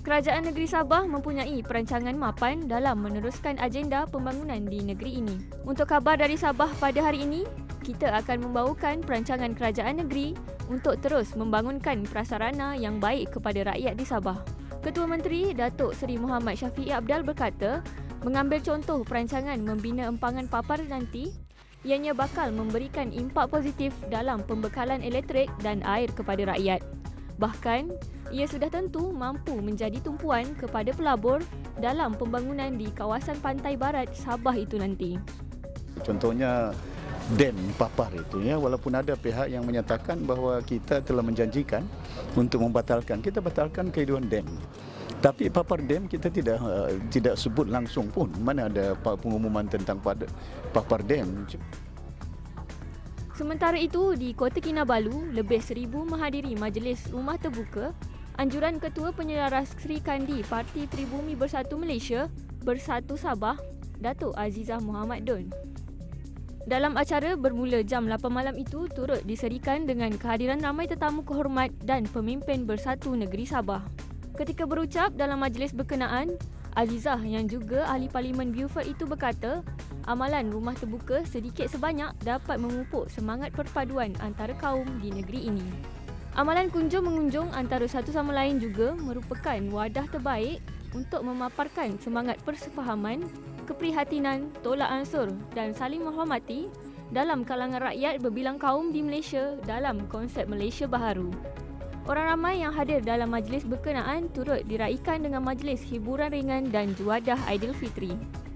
Kerajaan Negeri Sabah mempunyai perancangan mapan dalam meneruskan agenda pembangunan di negeri ini. Untuk khabar dari Sabah pada hari ini, kita akan membawakan perancangan kerajaan negeri untuk terus membangunkan prasarana yang baik kepada rakyat di Sabah. Ketua Menteri Datuk Seri Muhammad Syafiee Apdal berkata, mengambil contoh perancangan membina empangan papar nanti, ianya bakal memberikan impak positif dalam pembekalan elektrik dan air kepada rakyat. Bahkan, ia sudah tentu mampu menjadi tumpuan kepada pelabur dalam pembangunan di kawasan pantai barat Sabah itu nanti. Contohnya dam papar itu ya, walaupun ada pihak yang menyatakan bahawa kita telah menjanjikan untuk membatalkan, kita batalkan kehidupan dam. Tapi papar dam kita tidak sebut langsung pun. Mana ada pengumuman tentang papar dam. Sementara itu, di Kota Kinabalu, lebih 1,000 menghadiri majlis rumah terbuka anjuran Ketua Penyelaras Sri Kandi Parti Pribumi Bersatu Malaysia Bersatu Sabah, Datuk Azizah Muhammad Don. Dalam acara bermula jam 8 malam itu turut diserikan dengan kehadiran ramai tetamu kehormat dan pemimpin Bersatu Negeri Sabah. Ketika berucap dalam majlis berkenaan, Azizah yang juga ahli Parlimen Beaufort itu berkata, amalan rumah terbuka sedikit sebanyak dapat memupuk semangat perpaduan antara kaum di negeri ini. Amalan kunjung-mengunjung antara satu sama lain juga merupakan wadah terbaik untuk memaparkan semangat persefahaman, keprihatinan, tolak ansur dan saling menghormati dalam kalangan rakyat berbilang kaum di Malaysia dalam konsep Malaysia Baharu. Orang ramai yang hadir dalam majlis berkenaan turut diraikan dengan majlis hiburan ringan dan juadah Aidilfitri.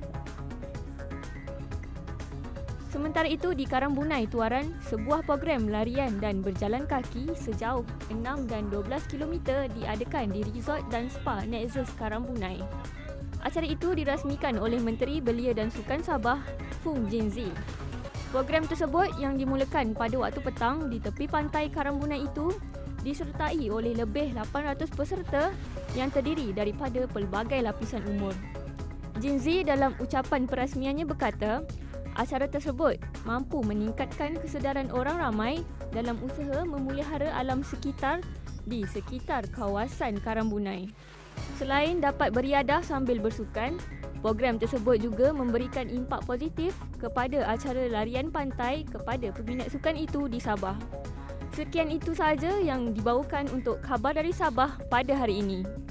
Sementara itu, di Karambunai Tuaran, sebuah program larian dan berjalan kaki sejauh 6 dan 12 km diadakan di Resort dan Spa Nexus Karambunai. Acara itu dirasmikan oleh Menteri Belia dan Sukan Sabah, Fung Jinzi. Program tersebut yang dimulakan pada waktu petang di tepi pantai Karambunai itu disertai oleh lebih 800 peserta yang terdiri daripada pelbagai lapisan umur. Jinzi dalam ucapan perasmiannya berkata, acara tersebut mampu meningkatkan kesedaran orang ramai dalam usaha memelihara alam sekitar di sekitar kawasan Karambunai. Selain dapat beriadah sambil bersukan, program tersebut juga memberikan impak positif kepada acara larian pantai kepada peminat sukan itu di Sabah. Sekian itu sahaja yang dibawakan untuk khabar dari Sabah pada hari ini.